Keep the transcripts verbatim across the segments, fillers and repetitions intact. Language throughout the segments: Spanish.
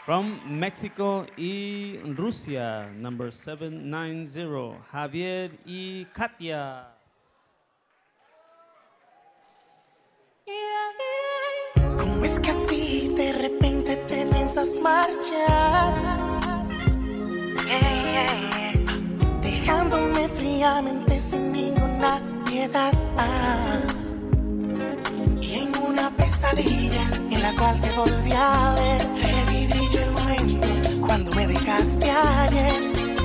From Mexico y Rusia, number seven nine zero, Javier y Katia. ¿Cómo es que así de repente te piensas marchar? Yeah, yeah, yeah. Dejándome fríamente sin ninguna piedad. Y en una pesadilla en la cual te volví a ver, reviví yo el momento cuando me dejaste ayer.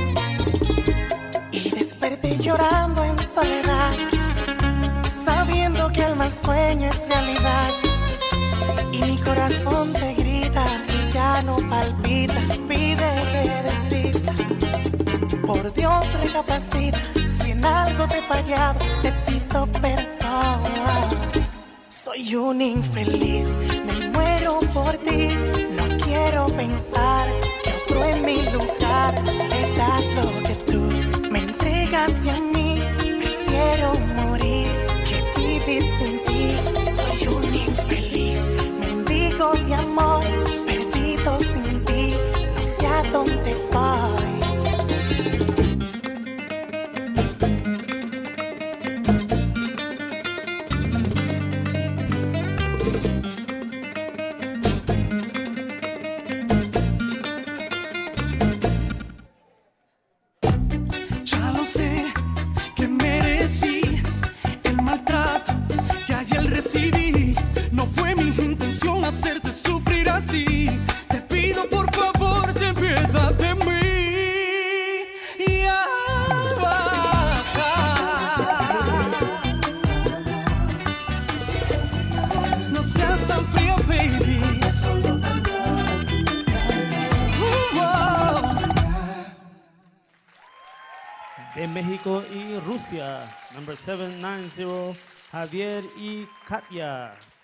Y desperté llorando en soledad, sabiendo que el mal sueño es realidad. Y mi corazón te grita y ya no palpita, pide que desista. Por Dios recapacita, si en algo te he fallado, te pido perdón. Soy un infeliz, me muero por ti. No quiero pensar que otro en mi lugar le das lo que tú me entregaste a mí. Prefiero morir que vivir sin ti. Soy un infeliz, mendigo de amor, perdido sin ti, no sé a dónde voy. Ya lo sé, que merecí el maltrato que ayer recibí. No fue mi intención hacerte sufrir así. Te pido por favor, ten piedad de mí. Ya basta. No seas tan fría, baby. De México y Rusia, number seven nine zero, Javier y Katia.